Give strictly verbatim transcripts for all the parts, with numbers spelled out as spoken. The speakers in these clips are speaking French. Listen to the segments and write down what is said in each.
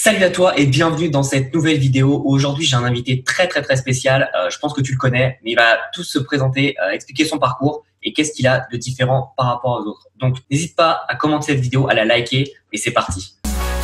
Salut à toi et bienvenue dans cette nouvelle vidéo où aujourd'hui j'ai un invité très très très spécial. Euh, je pense que tu le connais, mais il va tous se présenter, euh, expliquer son parcours et qu'est-ce qu'il a de différent par rapport aux autres. Donc n'hésite pas à commenter cette vidéo, à la liker et c'est parti.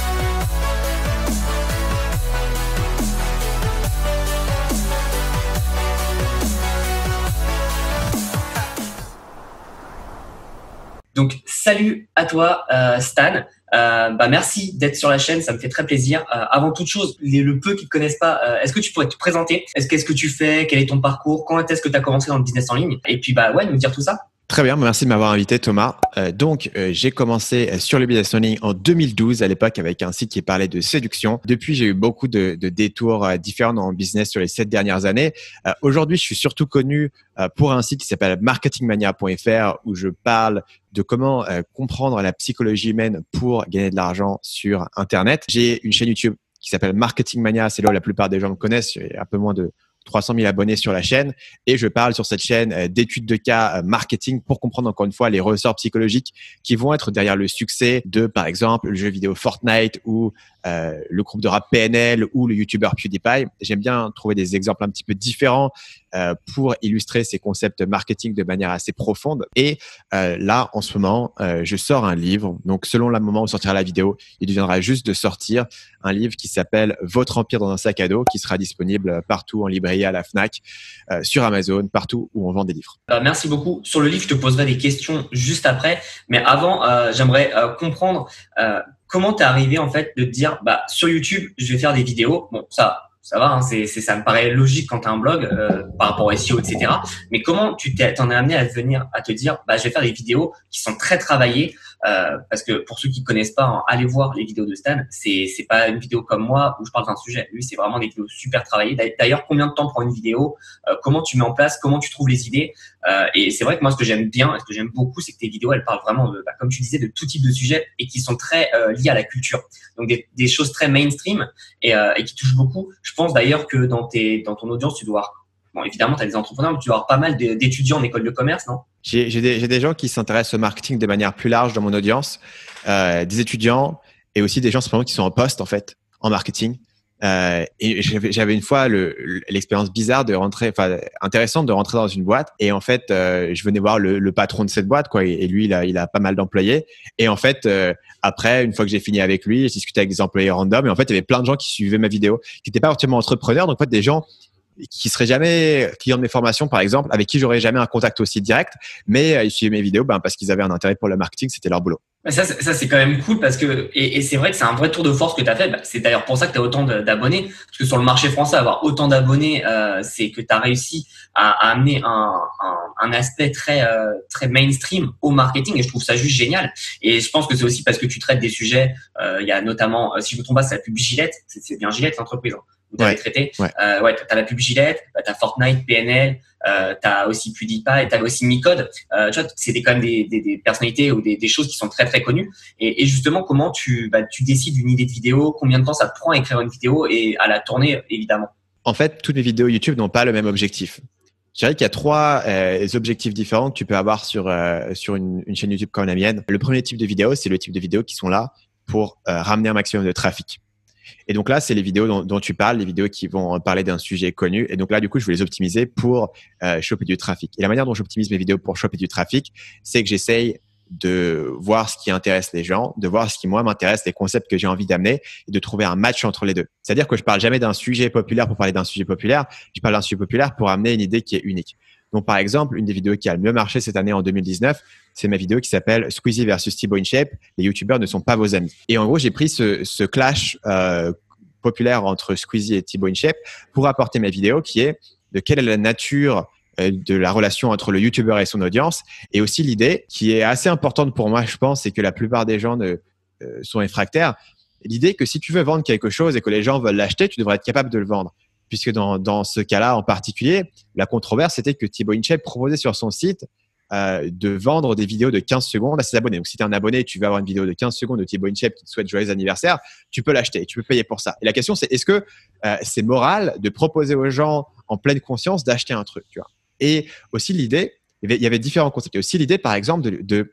Donc salut à toi euh, Stan. Euh, bah merci d'être sur la chaîne, ça me fait très plaisir. Euh, avant toute chose, les, le peu qui te connaissent pas, euh, est-ce que tu pourrais te présenter? Est-ce qu'est-ce que tu fais? Quel est ton parcours? Quand est-ce que tu as commencé dans le business en ligne? Et puis bah ouais, nous dire tout ça. Très bien, merci de m'avoir invité Thomas. Euh, donc, euh, j'ai commencé sur le business en ligne en deux mille douze à l'époque avec un site qui parlait de séduction. Depuis, j'ai eu beaucoup de, de détours euh, différents dans mon business sur les sept dernières années. Euh, aujourd'hui, je suis surtout connu euh, pour un site qui s'appelle marketing mania point f r où je parle de comment euh, comprendre la psychologie humaine pour gagner de l'argent sur Internet. J'ai une chaîne YouTube qui s'appelle Marketing Mania, c'est là où la plupart des gens me connaissent, j'ai un peu moins de trois cent mille abonnés sur la chaîne et je parle sur cette chaîne euh, d'études de cas euh, marketing pour comprendre encore une fois les ressorts psychologiques qui vont être derrière le succès de, par exemple, le jeu vidéo Fortnite ou euh, le groupe de rap P N L ou le YouTuber PewDiePie. J'aime bien trouver des exemples un petit peu différents euh, pour illustrer ces concepts marketing de manière assez profonde. Et euh, là, en ce moment, euh, je sors un livre. Donc, selon le moment où sortira la vidéo, il viendra juste de sortir un livre qui s'appelle Votre empire dans un sac à dos, qui sera disponible partout en librairie, à la Fnac, euh, sur Amazon, partout où on vend des livres. Euh, merci beaucoup. Sur le livre, je te poserai des questions juste après. Mais avant, euh, j'aimerais euh, comprendre euh, comment tu es arrivé en fait de te dire bah sur YouTube, je vais faire des vidéos. Bon, ça ça va, hein, c'est, c'est ça me paraît logique quand tu as un blog euh, par rapport au S E O, et cetera. Mais comment tu t'es, t'en es amené à venir à te dire bah je vais faire des vidéos qui sont très travaillées euh, parce que pour ceux qui connaissent pas, hein, allez voir les vidéos de Stan. C'est c'est pas une vidéo comme moi où je parle d'un sujet. Lui, c'est vraiment des vidéos super travaillées. D'ailleurs, combien de temps prend une vidéo? euh, Comment tu mets en place? Comment tu trouves les idées? Euh, et c'est vrai que moi, ce que j'aime bien, et ce que j'aime beaucoup, c'est que tes vidéos, elles parlent vraiment, de, bah, comme tu disais, de tout type de sujets et qui sont très euh, liés à la culture. Donc des, des choses très mainstream et, euh, et qui touchent beaucoup. Je pense d'ailleurs que dans tes, dans ton audience, tu dois avoir, bon, évidemment, tu as des entrepreneurs, mais tu dois avoir pas mal de, d'étudiants en école de commerce, non? J'ai, j'ai, des, j'ai des gens qui s'intéressent au marketing de manière plus large dans mon audience, euh, des étudiants et aussi des gens simplement qui sont en poste en fait en marketing. Euh, et j'avais, j'avais une fois le, l'expérience bizarre de rentrer, enfin intéressante de rentrer dans une boîte et en fait euh, je venais voir le, le patron de cette boîte quoi et, et lui il a, il a pas mal d'employés et en fait euh, après une fois que j'ai fini avec lui j'ai discuté avec des employés random et en fait il y avait plein de gens qui suivaient ma vidéo qui n'étaient pas entièrement entrepreneurs donc en fait des gens qui seraient jamais clients de mes formations par exemple avec qui j'aurais jamais un contact aussi direct mais euh, ils suivaient mes vidéos ben, parce qu'ils avaient un intérêt pour le marketing, c'était leur boulot. Ça, ça c'est quand même cool parce que et, et c'est vrai que c'est un vrai tour de force que tu as fait. Bah, c'est d'ailleurs pour ça que tu as autant de, d'abonnés parce que sur le marché français, avoir autant d'abonnés, euh, c'est que tu as réussi à, à amener un, un, un aspect très euh, très mainstream au marketing et je trouve ça juste génial. Et je pense que c'est aussi parce que tu traites des sujets. Il euh, y a notamment, euh, si je me trompe pas, c'est la pub Gillette. C'est, c'est bien Gillette l'entreprise. Hein. Vous avez Ouais, traité. ouais. Euh, ouais, t'as la pub Gillette, t'as Fortnite, P N L, euh, t'as aussi PewDiePie, t'as aussi Micode. Euh, tu vois, c'est des, quand même des, des, des personnalités ou des, des choses qui sont très très connues. Et, et justement, comment tu, bah, tu décides d'une idée de vidéo, combien de temps ça te prend à écrire une vidéo et à la tourner, évidemment. En fait, toutes les vidéos YouTube n'ont pas le même objectif. Je dirais qu'il y a trois euh, objectifs différents que tu peux avoir sur euh, sur une, une chaîne YouTube comme la mienne. Le premier type de vidéo, c'est le type de vidéos qui sont là pour euh, ramener un maximum de trafic. Et donc là, c'est les vidéos dont, dont tu parles, les vidéos qui vont parler d'un sujet connu. Et donc là, du coup, je vais les optimiser pour euh, choper du trafic. Et la manière dont j'optimise mes vidéos pour choper du trafic, c'est que j'essaye de voir ce qui intéresse les gens, de voir ce qui, moi, m'intéresse, les concepts que j'ai envie d'amener et de trouver un match entre les deux. C'est-à-dire que je parle jamais d'un sujet populaire pour parler d'un sujet populaire. Je parle d'un sujet populaire pour amener une idée qui est unique. Donc, par exemple, une des vidéos qui a le mieux marché cette année en deux mille dix-neuf, c'est ma vidéo qui s'appelle Squeezie versus Thibaut InShape. Les youtubeurs ne sont pas vos amis. Et en gros, j'ai pris ce, ce clash euh, populaire entre Squeezie et Thibaut InShape pour apporter ma vidéo qui est de quelle est la nature de la relation entre le youtubeur et son audience et aussi l'idée qui est assez importante pour moi, je pense, c'est que la plupart des gens ne, euh, sont réfractaires. L'idée que si tu veux vendre quelque chose et que les gens veulent l'acheter, tu devrais être capable de le vendre. Puisque dans, dans ce cas-là en particulier, la controverse, c'était que Thibaut InShape proposait sur son site euh, de vendre des vidéos de quinze secondes à ses abonnés. Donc, si tu es un abonné et tu veux avoir une vidéo de quinze secondes de Thibaut InShape qui te souhaite joyeux anniversaire, tu peux l'acheter, tu peux payer pour ça. Et la question, c'est est-ce que euh, c'est moral de proposer aux gens en pleine conscience d'acheter un truc, tu vois? Et aussi l'idée, il y avait différents concepts. Il y a aussi l'idée, par exemple, de, de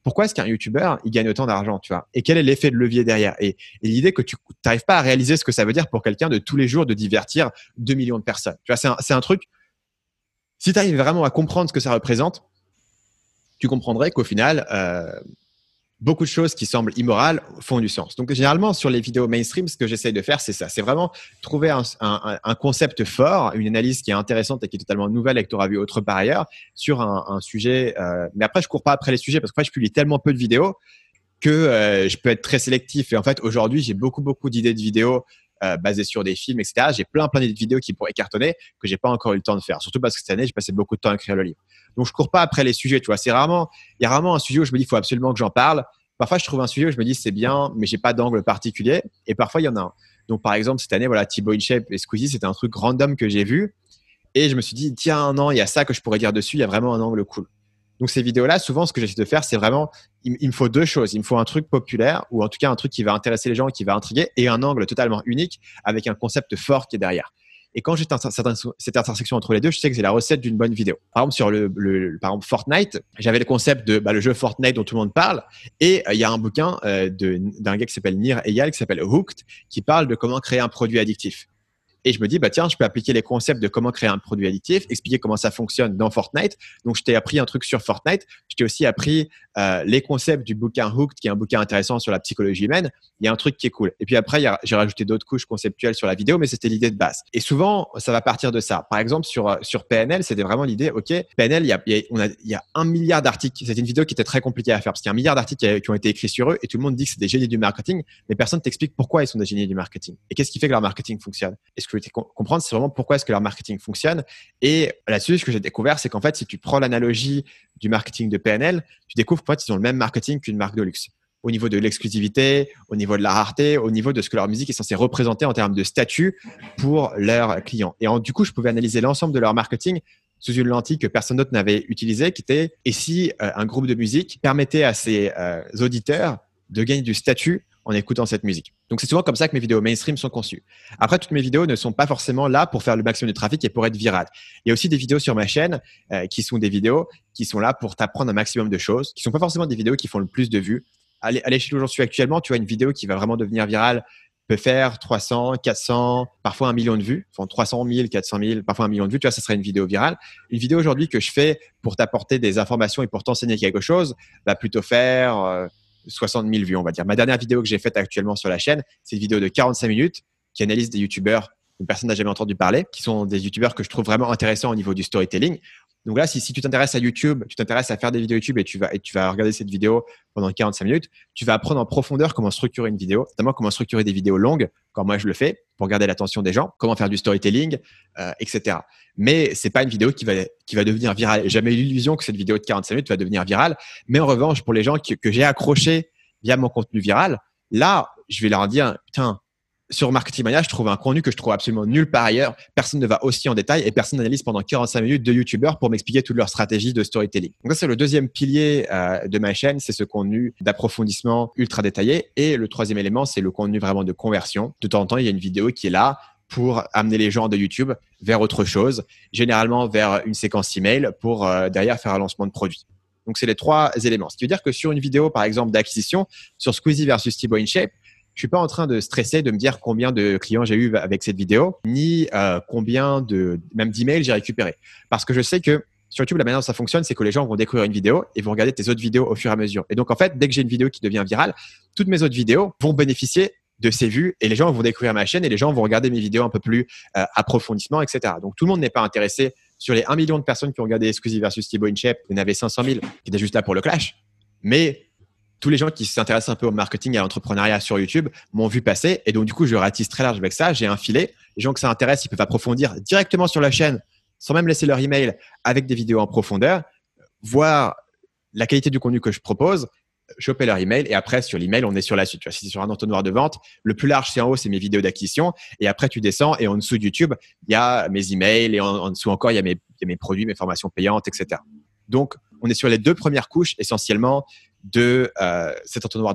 pourquoi est-ce qu'un YouTuber, il gagne autant d'argent, tu vois? Et quel est l'effet de levier derrière? Et, et l'idée que tu n'arrives pas à réaliser ce que ça veut dire pour quelqu'un de tous les jours de divertir deux millions de personnes. Tu vois, c'est un, c'est un truc, si tu arrives vraiment à comprendre ce que ça représente, tu comprendrais qu'au final, euh, beaucoup de choses qui semblent immorales font du sens. Donc, généralement, sur les vidéos mainstream, ce que j'essaye de faire, c'est ça. C'est vraiment trouver un, un, un concept fort, une analyse qui est intéressante et qui est totalement nouvelle et que tu auras vu autre part ailleurs sur un, un sujet. Euh, mais après, je cours pas après les sujets parce que je publie tellement peu de vidéos que euh, je peux être très sélectif. Et en fait, aujourd'hui, j'ai beaucoup, beaucoup d'idées de vidéos euh, basées sur des films, et cetera. J'ai plein, plein d'idées de vidéos qui pourraient cartonner que j'ai pas encore eu le temps de faire. Surtout parce que cette année, j'ai passé beaucoup de temps à écrire le livre. Donc, je cours pas après les sujets, tu vois. C'est rarement, il y a rarement un sujet où je me dis, il faut absolument que j'en parle. Parfois, je trouve un sujet où je me dis, c'est bien, mais j'ai pas d'angle particulier. Et parfois, il y en a un. Donc, par exemple, cette année, voilà, Thibaut InShape et Squeezie, c'était un truc random que j'ai vu. Et je me suis dit, tiens, non, il y a ça que je pourrais dire dessus. Il y a vraiment un angle cool. Donc, ces vidéos-là, souvent, ce que j'essaie de faire, c'est vraiment, il, il me faut deux choses. Il me faut un truc populaire ou en tout cas un truc qui va intéresser les gens, qui va intriguer et un angle totalement unique avec un concept fort qui est derrière. Et quand j'ai cette intersection entre les deux, je sais que c'est la recette d'une bonne vidéo. Par exemple, sur le, le par exemple, Fortnite, j'avais le concept de bah, le jeu Fortnite dont tout le monde parle. Et il euh, y a un bouquin euh, de, d'un gars qui s'appelle Nir Eyal, qui s'appelle Hooked, qui parle de comment créer un produit addictif. Et je me dis, bah tiens, je peux appliquer les concepts de comment créer un produit addictif, expliquer comment ça fonctionne dans Fortnite. Donc, je t'ai appris un truc sur Fortnite. Je t'ai aussi appris euh, les concepts du bouquin Hooked, qui est un bouquin intéressant sur la psychologie humaine. Il y a un truc qui est cool. Et puis après, y a, j'ai rajouté d'autres couches conceptuelles sur la vidéo, mais c'était l'idée de base. Et souvent, ça va partir de ça. Par exemple, sur, sur P N L, c'était vraiment l'idée, OK, P N L, il y a, y a, on a, il y a un milliard d'articles. C'était une vidéo qui était très compliquée à faire parce qu'il y a un milliard d'articles qui, a, qui ont été écrits sur eux et tout le monde dit que c'est des génies du marketing, mais personne t'explique pourquoi ils sont des génies du marketing. Et qu'est-ce qui fait que leur marketing fonctionne? Et ce que je voulais comprendre, c'est vraiment pourquoi est-ce que leur marketing fonctionne. Et là-dessus, ce que j'ai découvert, c'est qu'en fait, si tu prends l'analogie du marketing de P N L, tu découvres qu'en fait, ils ont le même marketing qu'une marque de luxe. Au niveau de l'exclusivité, au niveau de la rareté, au niveau de ce que leur musique est censée représenter en termes de statut pour leurs clients. Et en, du coup, je pouvais analyser l'ensemble de leur marketing sous une lentille que personne d'autre n'avait utilisée, qui était et si euh, un groupe de musique permettait à ses euh, auditeurs de gagner du statut en écoutant cette musique. Donc, c'est souvent comme ça que mes vidéos mainstream sont conçues. Après, toutes mes vidéos ne sont pas forcément là pour faire le maximum de trafic et pour être virales. Il y a aussi des vidéos sur ma chaîne euh, qui sont des vidéos qui sont là pour t'apprendre un maximum de choses, qui sont pas forcément des vidéos qui font le plus de vues. À l'échelle où j'en suis actuellement, tu vois, une vidéo qui va vraiment devenir virale peut faire trois cents, quatre cents, parfois un million de vues. Enfin, trois cent mille, quatre cent mille, parfois un million de vues. Tu vois, ça serait une vidéo virale. Une vidéo aujourd'hui que je fais pour t'apporter des informations et pour t'enseigner quelque chose va plutôt faire euh, soixante mille vues, on va dire. Ma dernière vidéo que j'ai faite actuellement sur la chaîne, c'est une vidéo de quarante-cinq minutes qui analyse des youtubeurs dont personne n'a jamais entendu parler, qui sont des youtubeurs que je trouve vraiment intéressants au niveau du storytelling. Donc là, si, si tu t'intéresses à YouTube, tu t'intéresses à faire des vidéos YouTube et tu vas, et tu vas regarder cette vidéo pendant quarante-cinq minutes, tu vas apprendre en profondeur comment structurer une vidéo, notamment comment structurer des vidéos longues, comme moi je le fais, pour garder l'attention des gens, comment faire du storytelling, euh, et cetera. Mais c'est pas une vidéo qui va, qui va devenir virale. J'ai jamais eu l'illusion que cette vidéo de quarante-cinq minutes va devenir virale. Mais en revanche, pour les gens qui, que j'ai accrochés via mon contenu viral, là, je vais leur dire, putain, sur Marketing Mania, je trouve un contenu que je trouve absolument nulle part ailleurs. Personne ne va aussi en détail et personne n'analyse pendant quarante-cinq minutes de youtubeurs pour m'expliquer toute leur stratégie de storytelling. Donc ça, c'est le deuxième pilier euh, de ma chaîne, c'est ce contenu d'approfondissement ultra détaillé. Et le troisième élément, c'est le contenu vraiment de conversion. De temps en temps, il y a une vidéo qui est là pour amener les gens de YouTube vers autre chose, généralement vers une séquence email pour euh, derrière faire un lancement de produit. Donc, c'est les trois éléments. Ce qui veut dire que sur une vidéo, par exemple, d'acquisition, sur Squeezie versus Thibaut InShape, je suis pas en train de stresser de me dire combien de clients j'ai eu avec cette vidéo, ni euh, combien de même d'emails j'ai récupéré. Parce que je sais que sur YouTube, la manière dont ça fonctionne, c'est que les gens vont découvrir une vidéo et vont regarder tes autres vidéos au fur et à mesure. Et donc, en fait, dès que j'ai une vidéo qui devient virale, toutes mes autres vidéos vont bénéficier de ces vues et les gens vont découvrir ma chaîne et les gens vont regarder mes vidéos un peu plus euh, approfondissement, et cetera. Donc, tout le monde n'est pas intéressé. Sur les un million de personnes qui ont regardé Squeezie versus Thibaut InShape, il y en avait cinq cent mille qui étaient juste là pour le clash. Mais tous les gens qui s'intéressent un peu au marketing et à l'entrepreneuriat sur YouTube m'ont vu passer. Et donc, du coup, je ratisse très large avec ça. J'ai un filet. Les gens que ça intéresse, ils peuvent approfondir directement sur la chaîne sans même laisser leur email avec des vidéos en profondeur, voir la qualité du contenu que je propose, choper leur email. Et après, sur l'email, on est sur la suite. Tu vois, si c'est sur un entonnoir de vente, le plus large, c'est en haut, c'est mes vidéos d'acquisition. Et après, tu descends et en dessous de YouTube, il y a mes emails et en, en dessous encore, il y a mes, il y a mes produits, mes formations payantes, et cetera. Donc, on est sur les deux premières couches essentiellement de euh, cet entonnoir de vente.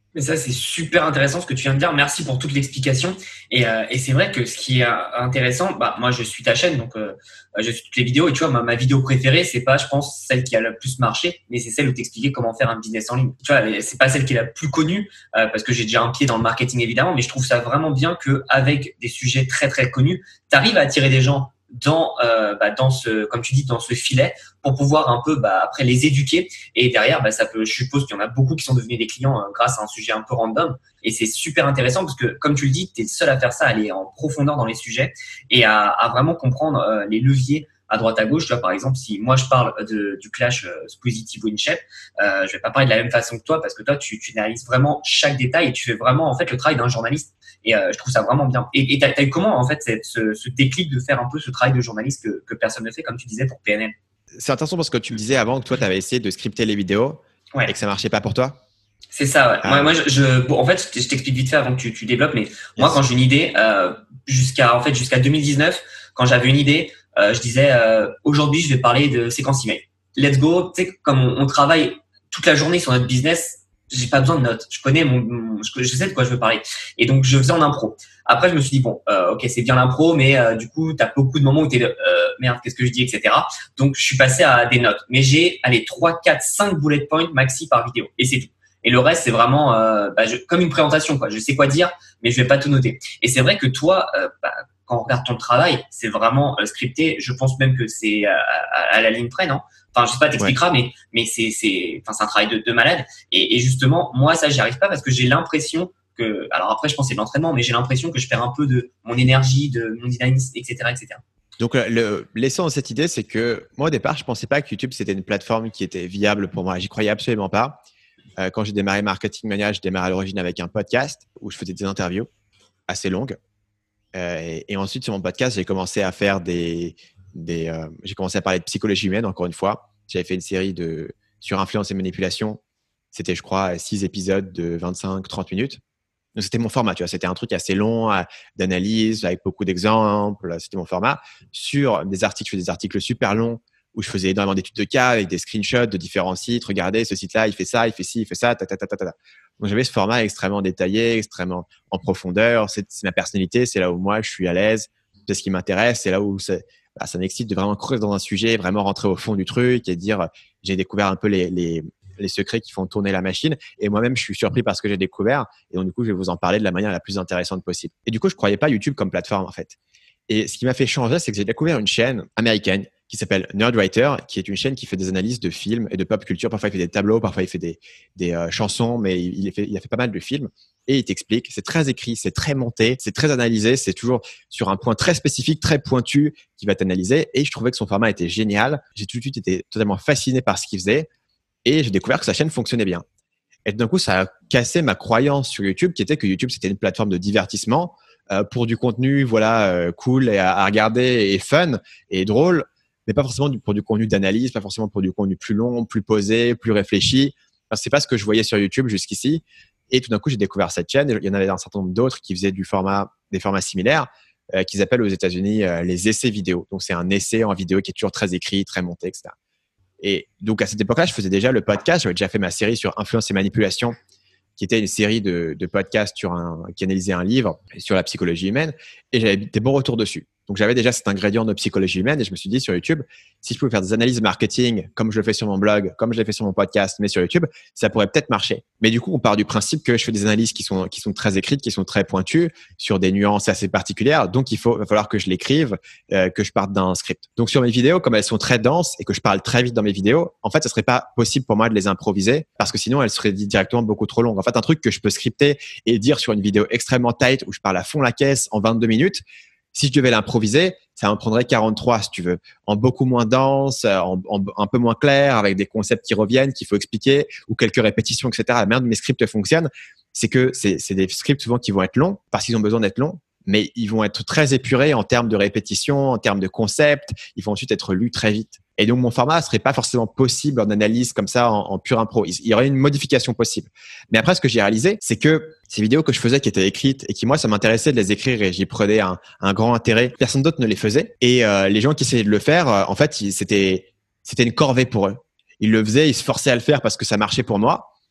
Mais ça, c'est super intéressant ce que tu viens de dire. Merci pour toute l'explication. Et, euh, et c'est vrai que ce qui est intéressant, bah, moi, je suis ta chaîne, donc euh, je suis toutes les vidéos. Et tu vois, ma, ma vidéo préférée, c'est pas, je pense, celle qui a le plus marché, mais c'est celle où t'expliquais comment faire un business en ligne. Tu vois, c'est pas celle qui est la plus connue, euh, parce que j'ai déjà un pied dans le marketing, évidemment, mais je trouve ça vraiment bien que avec des sujets très, très connus, t'arrives à attirer des gens dans euh, bah, dans ce, comme tu dis, dans ce filet, pour pouvoir un peu bah, après les éduquer, et derrière bah, ça peut, je suppose qu'il y en a beaucoup qui sont devenus des clients euh, grâce à un sujet un peu random, et c'est super intéressant parce que comme tu le dis, tu es seul à faire ça, à aller en profondeur dans les sujets et à, à vraiment comprendre euh, les leviers à droite à gauche. Tu vois, par exemple, si moi je parle de, du clash euh, Squeezie Winship, euh, je vais pas parler de la même façon que toi parce que toi tu, tu analyses vraiment chaque détail et tu fais vraiment en fait le travail d'un journaliste. Et euh, je trouve ça vraiment bien. Et tu as eu comment en fait cette, ce, ce déclic de faire un peu ce travail de journaliste que, que personne ne fait, comme tu disais pour P N L? C'est intéressant parce que tu me disais avant que toi, tu avais essayé de scripter les vidéos Ouais. et que ça marchait pas pour toi. C'est ça, ouais. Ah. Moi, moi, je, je bon, en fait, je t'explique vite fait avant que tu, tu développes, mais yes. Moi, quand j'ai une idée, euh, jusqu'à, en fait, jusqu'à deux mille dix-neuf, quand j'avais une idée, euh, je disais, euh, aujourd'hui, je vais parler de séquence email. Let's go. Tu sais, comme on, on travaille toute la journée sur notre business, j'ai pas besoin de notes. Je connais mon, mon je, je sais de quoi je veux parler. Et donc, je faisais en impro. Après, je me suis dit, bon, euh, ok, c'est bien l'impro, mais euh, du coup, t'as beaucoup de moments où t'es de, euh, merde, qu'est-ce que je dis, et cetera. Donc, je suis passé à des notes. Mais j'ai, allez, trois, quatre, cinq bullet points maxi par vidéo. Et c'est tout. Et le reste, c'est vraiment euh, bah, je, comme une présentation, quoi. Je sais quoi dire, mais je vais pas tout noter. Et c'est vrai que toi, euh, bah, quand on regarde ton travail, c'est vraiment euh, scripté. Je pense même que c'est à, à, à la ligne près, non? Enfin, je sais pas, t'expliqueras, ouais. mais mais c'est c'est, enfin, c'est un travail de, de malade. Et, et justement, moi, ça, j'y arrive pas parce que j'ai l'impression que, alors après, je pense que c'est de l'entraînement, mais j'ai l'impression que je perds un peu de mon énergie, de mon dynamisme, et cetera, et cetera. Donc, le, l'essence de cette idée, c'est que moi, au départ, je pensais pas que YouTube, c'était une plateforme qui était viable pour moi. J'y croyais absolument pas. Euh, quand j'ai démarré Marketing Mania, je démarrais à l'origine avec un podcast où je faisais des interviews assez longues. Euh, et, et ensuite, sur mon podcast, j'ai commencé à faire des… des euh, j'ai commencé à parler de psychologie humaine, encore une fois. J'avais fait une série de, sur influence et manipulation. C'était, je crois, six épisodes de vingt-cinq à trente minutes. Donc, c'était mon format, tu vois. C'était un truc assez long, à, d'analyse, avec beaucoup d'exemples. C'était mon format. Sur des articles, je fais des articles super longs où je faisais énormément d'études de cas avec des screenshots de différents sites. Regardez, ce site-là, il fait ça, il fait ci, il fait ça, ta, ta, ta, ta, ta. Donc, j'avais ce format extrêmement détaillé, extrêmement en profondeur. C'est, c'est ma personnalité, c'est là où moi, je suis à l'aise. C'est ce qui m'intéresse. C'est là où c'est, bah, ça m'excite de vraiment creuser dans un sujet, vraiment rentrer au fond du truc et dire, j'ai découvert un peu les, les, les secrets qui font tourner la machine. Et moi-même, je suis surpris par ce que j'ai découvert. Et donc, du coup, je vais vous en parler de la manière la plus intéressante possible. Et du coup, je croyais pas YouTube comme plateforme, en fait. Et ce qui m'a fait changer, c'est que j'ai découvert une chaîne américaine qui s'appelle Nerdwriter, qui est une chaîne qui fait des analyses de films et de pop culture. Parfois, il fait des tableaux, parfois, il fait des, des euh, chansons, mais il, il, fait, il a fait pas mal de films. Et il t'explique, c'est très écrit, c'est très monté, c'est très analysé, c'est toujours sur un point très spécifique, très pointu qui va t'analyser. Et je trouvais que son format était génial. J'ai tout de suite été totalement fasciné par ce qu'il faisait. Et j'ai découvert que sa chaîne fonctionnait bien. Et d'un coup, ça a cassé ma croyance sur YouTube, qui était que YouTube, c'était une plateforme de divertissement euh, pour du contenu voilà euh, cool et à, à regarder et fun et drôle, mais pas forcément du, pour du contenu d'analyse, pas forcément pour du contenu plus long, plus posé, plus réfléchi. Enfin, c'est pas ce que je voyais sur YouTube jusqu'ici. Et tout d'un coup, j'ai découvert cette chaîne. Il y en avait un certain nombre d'autres qui faisaient du format, des formats similaires, euh, qu'ils appellent aux États-Unis euh, les essais vidéo. Donc, c'est un essai en vidéo qui est toujours très écrit, très monté, et cetera. Et donc, à cette époque-là, je faisais déjà le podcast. J'avais déjà fait ma série sur influence et manipulation, qui était une série de, de podcasts sur un, qui analysait un livre sur la psychologie humaine. Et j'avais des bons retours dessus. Donc, j'avais déjà cet ingrédient de psychologie humaine et je me suis dit sur YouTube, si je pouvais faire des analyses marketing comme je le fais sur mon blog, comme je l'ai fait sur mon podcast, mais sur YouTube, ça pourrait peut-être marcher. Mais du coup, on part du principe que je fais des analyses qui sont, qui sont très écrites, qui sont très pointues sur des nuances assez particulières. Donc, il faut, va falloir que je l'écrive, euh, que je parte d'un script. Donc, sur mes vidéos, comme elles sont très denses et que je parle très vite dans mes vidéos, en fait, ce serait pas possible pour moi de les improviser parce que sinon, elles seraient directement beaucoup trop longues. En fait, un truc que je peux scripter et dire sur une vidéo extrêmement tight où je parle à fond la caisse en vingt-deux minutes, si je devais l'improviser, ça en prendrait quarante-trois, si tu veux, en beaucoup moins dense, en, en un peu moins clair, avec des concepts qui reviennent, qu'il faut expliquer, ou quelques répétitions, et cetera. La manière dont mes scripts fonctionnent, c'est que c'est, c'est des scripts souvent qui vont être longs, parce qu'ils ont besoin d'être longs, mais ils vont être très épurés en termes de répétition, en termes de concepts. Ils vont ensuite être lus très vite. Et donc, mon format ne serait pas forcément possible en analyse comme ça, en, en pure impro. Il y aurait une modification possible. Mais après, ce que j'ai réalisé, c'est que ces vidéos que je faisais, qui étaient écrites et qui, moi, ça m'intéressait de les écrire et j'y prenais un, un grand intérêt, personne d'autre ne les faisait. Et euh, les gens qui essayaient de le faire, euh, en fait, ils, c'était, c'était une corvée pour eux. Ils le faisaient, ils se forçaient à le faire parce que ça marchait pour moi.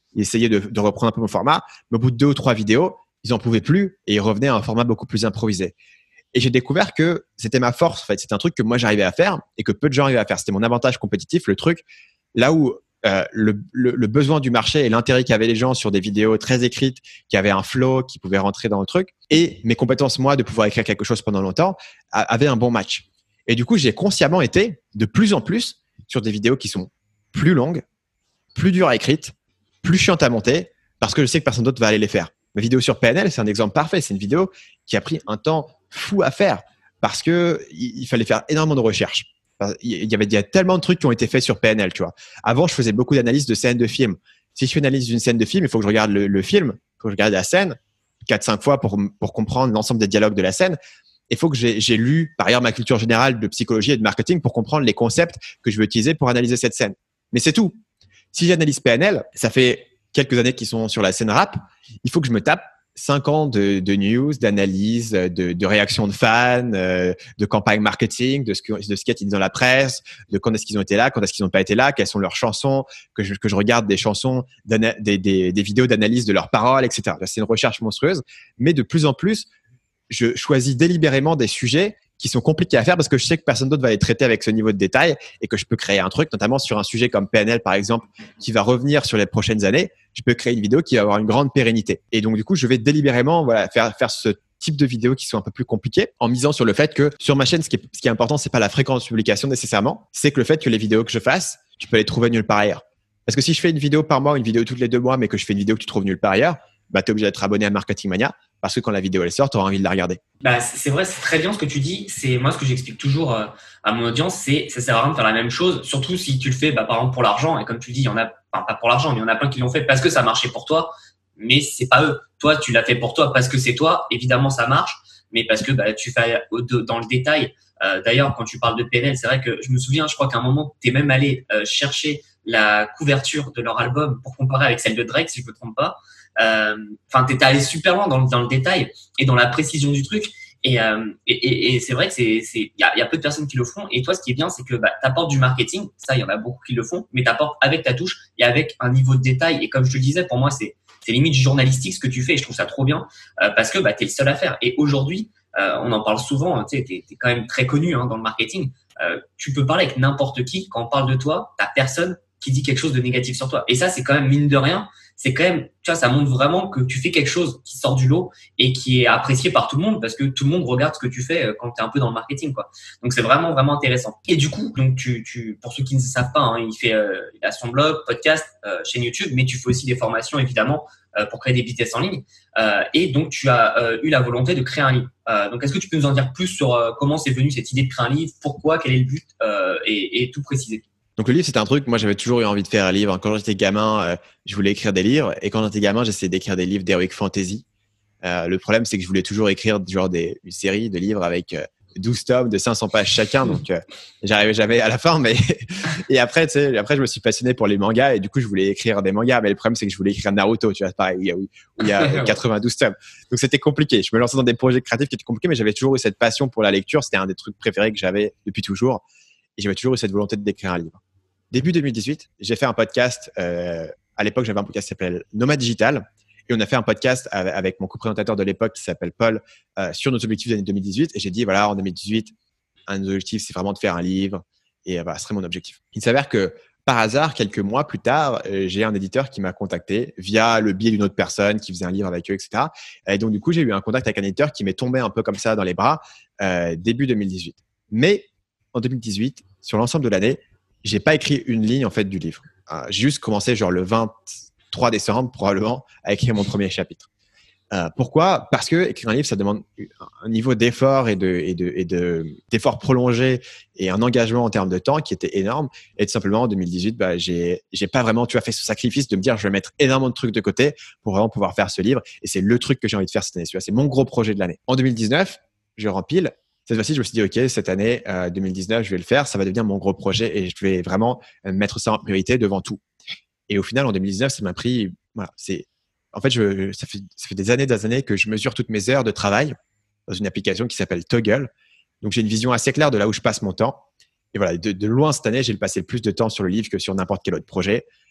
ils essayaient de, de reprendre un peu mon format. Mais au bout de deux ou trois vidéos, ils en pouvaient plus et ils revenaient à un format beaucoup plus improvisé. Et j'ai découvert que c'était ma force, en fait. C'était un truc que moi, j'arrivais à faire et que peu de gens arrivaient à faire. C'était mon avantage compétitif, le truc. Là où euh, le, le, le besoin du marché et l'intérêt qu'avaient les gens sur des vidéos très écrites, qui avaient un flow, qui pouvaient rentrer dans le truc, et mes compétences, moi, de pouvoir écrire quelque chose pendant longtemps, avaient un bon match. Et du coup, j'ai consciemment été de plus en plus sur des vidéos qui sont plus longues, plus dures à écrire, plus chiantes à monter, parce que je sais que personne d'autre va aller les faire. Ma vidéo sur P N L, c'est un exemple parfait. C'est une vidéo qui a pris un temps fou à faire parce que il, il fallait faire énormément de recherches. Il y avait il y a tellement de trucs qui ont été faits sur P N L, tu vois. Avant, je faisais beaucoup d'analyses de scènes de films. Si je fais une analyse d'une scène de film, il faut que je regarde le, le film, il faut que je regarde la scène quatre cinq fois pour, pour comprendre l'ensemble des dialogues de la scène. Il faut que j'ai, j'ai lu, par ailleurs, ma culture générale de psychologie et de marketing pour comprendre les concepts que je veux utiliser pour analyser cette scène. Mais c'est tout. Si j'analyse P N L, ça fait quelques années qui sont sur la scène rap, il faut que je me tape cinq ans de, de news, d'analyse, de, de réactions de fans, euh, de campagne marketing, de ce, que, de ce qui est dit dans la presse, de quand est-ce qu'ils ont été là, quand est-ce qu'ils n'ont pas été là, quelles sont leurs chansons, que je, que je regarde des chansons, des, des, des vidéos d'analyse de leurs paroles, et cetera. C'est une recherche monstrueuse, mais de plus en plus, je choisis délibérément des sujets qui sont compliqués à faire parce que je sais que personne d'autre va les traiter avec ce niveau de détail et que je peux créer un truc, notamment sur un sujet comme P N L, par exemple, qui va revenir sur les prochaines années. Je peux créer une vidéo qui va avoir une grande pérennité. Et donc, du coup, je vais délibérément, voilà, faire, faire ce type de vidéos qui sont un peu plus compliquées en misant sur le fait que sur ma chaîne, ce qui est, ce qui est important, c'est pas la fréquence de publication nécessairement, c'est que le fait que les vidéos que je fasse, tu peux les trouver nulle part ailleurs. Parce que si je fais une vidéo par mois, une vidéo toutes les deux mois, mais que je fais une vidéo que tu trouves nulle part ailleurs, bah, t'es obligé d'être abonné à Marketing Mania parce que quand la vidéo elle sort, tu auras envie de la regarder. Bah, c'est vrai, c'est très bien ce que tu dis. C'est moi ce que j'explique toujours euh, à mon audience, c'est ça sert à rien de faire la même chose, surtout si tu le fais, bah, par exemple pour l'argent. Et comme tu dis, il y en a, enfin pas pour l'argent, mais il y en a plein qui l'ont fait parce que ça marchait pour toi, mais c'est pas eux. Toi, tu l'as fait pour toi parce que c'est toi. Évidemment, ça marche, mais parce que bah, tu fais dans le détail. Euh, d'ailleurs, quand tu parles de P N L, c'est vrai que je me souviens, je crois qu'à un moment, tu es même allé euh, chercher la couverture de leur album pour comparer avec celle de Drake, si je me trompe pas. Enfin, euh, t'es allé super loin dans, dans le détail et dans la précision du truc. Et, euh, et, et, et c'est vrai que c'est, c'est, il y a, y a peu de personnes qui le font. Et toi, ce qui est bien, c'est que bah, t'apportes du marketing. Ça, il y en a beaucoup qui le font, mais t'apportes avec ta touche et avec un niveau de détail. Et comme je te disais, pour moi, c'est, c'est limite journalistique ce que tu fais. Et je trouve ça trop bien euh, parce que bah, t'es le seul à faire. Et aujourd'hui, euh, on en parle souvent. Tu sais, t'es, t'es quand même très connu hein, dans le marketing. Euh, tu peux parler avec n'importe qui. Quand on parle de toi, t'as personne qui dit quelque chose de négatif sur toi. Et ça, c'est quand même mine de rien. C'est quand même, tu vois, ça montre vraiment que tu fais quelque chose qui sort du lot et qui est apprécié par tout le monde parce que tout le monde regarde ce que tu fais quand tu es un peu dans le marketing, quoi. Donc, c'est vraiment, vraiment intéressant. Et du coup, donc, tu, tu, pour ceux qui ne savent pas, hein, il fait, euh, il a son blog, podcast, euh, chaîne YouTube, mais tu fais aussi des formations, évidemment, euh, pour créer des business en ligne. Euh, et donc, tu as euh, eu la volonté de créer un livre. Euh, donc, est-ce que tu peux nous en dire plus sur euh, comment c'est venu cette idée de créer un livre, pourquoi, quel est le but euh, et, et tout préciser? Donc le livre, c'est un truc, moi j'avais toujours eu envie de faire un livre. Quand j'étais gamin, euh, je voulais écrire des livres. Et quand j'étais gamin, j'essayais d'écrire des livres d'heroic fantasy. Euh, le problème, c'est que je voulais toujours écrire genre des, une série de livres avec euh, douze tomes de cinq cents pages chacun. Donc euh, j'arrivais jamais à la fin. Mais et après, tu sais, après je me suis passionné pour les mangas et du coup je voulais écrire des mangas. Mais le problème, c'est que je voulais écrire Naruto, tu vois, pareil, où il y a, où il y a quatre-vingt-douze tomes. Donc c'était compliqué. Je me lançais dans des projets créatifs qui étaient compliqués, mais j'avais toujours eu cette passion pour la lecture. C'était un des trucs préférés que j'avais depuis toujours. Et j'avais toujours eu cette volonté d'écrire un livre. Début deux mille dix-huit, j'ai fait un podcast. Euh, à l'époque, j'avais un podcast qui s'appelle Nomade Digital. Et on a fait un podcast avec mon co-présentateur de l'époque qui s'appelle Paul euh, sur nos objectifs de l'année deux mille dix-huit. Et j'ai dit, voilà, en deux mille dix-huit, un de nos objectifs, c'est vraiment de faire un livre. Et euh, voilà, ce serait mon objectif. Il s'avère que par hasard, quelques mois plus tard, euh, j'ai un éditeur qui m'a contacté via le biais d'une autre personne qui faisait un livre avec eux, et cetera. Et donc, du coup, j'ai eu un contact avec un éditeur qui m'est tombé un peu comme ça dans les bras euh, début deux mille dix-huit. Mais en deux mille dix-huit, sur l'ensemble de l'année, j'ai pas écrit une ligne en fait du livre. Euh, j'ai juste commencé genre le vingt-trois décembre probablement à écrire mon premier chapitre. Euh, pourquoi ? Parce que écrire un livre, ça demande un niveau d'effort et de et de et de d'effort prolongé et un engagement en termes de temps qui était énorme. Et tout simplement en deux mille dix-huit, bah j'ai j'ai pas vraiment tu vois fait ce sacrifice de me dire je vais mettre énormément de trucs de côté pour vraiment pouvoir faire ce livre. Et c'est le truc que j'ai envie de faire cette année. C'est mon gros projet de l'année. En deux mille dix-neuf, je rempile. Cette fois-ci, je me suis dit, OK, cette année euh, deux mille dix-neuf, je vais le faire. Ça va devenir mon gros projet et je vais vraiment mettre ça en priorité devant tout. Et au final, en deux mille dix-neuf, ça m'a pris… Voilà, c'est, en fait, je, ça, fait, ça fait des années des années que je mesure toutes mes heures de travail dans une application qui s'appelle Toggle. Donc, j'ai une vision assez claire de là où je passe mon temps. Et voilà, de, de loin, cette année, j'ai passé le plus de temps sur le livre que sur n'importe quel autre projet.